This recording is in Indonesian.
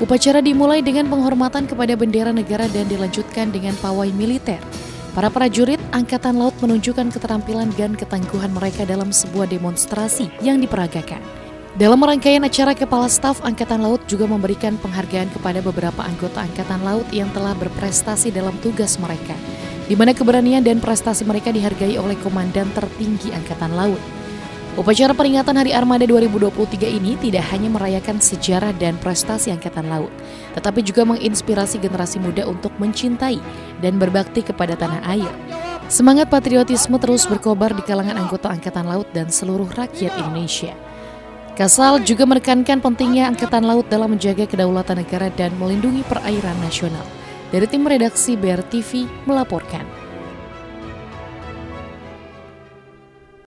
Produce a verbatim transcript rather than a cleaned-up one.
Upacara dimulai dengan penghormatan kepada bendera negara dan dilanjutkan dengan pawai militer. Para prajurit Angkatan Laut menunjukkan keterampilan dan ketangguhan mereka dalam sebuah demonstrasi yang diperagakan. Dalam rangkaian acara, Kepala Staf Angkatan Laut juga memberikan penghargaan kepada beberapa anggota Angkatan Laut yang telah berprestasi dalam tugas mereka, di mana keberanian dan prestasi mereka dihargai oleh Komandan tertinggi Angkatan Laut. Upacara peringatan Hari Armada dua ribu dua puluh tiga ini tidak hanya merayakan sejarah dan prestasi Angkatan Laut, tetapi juga menginspirasi generasi muda untuk mencintai dan berbakti kepada tanah air. Semangat patriotisme terus berkobar di kalangan anggota Angkatan Laut dan seluruh rakyat Indonesia. Kasal juga menekankan pentingnya Angkatan Laut dalam menjaga kedaulatan negara dan melindungi perairan nasional. Dari tim redaksi B R T V melaporkan.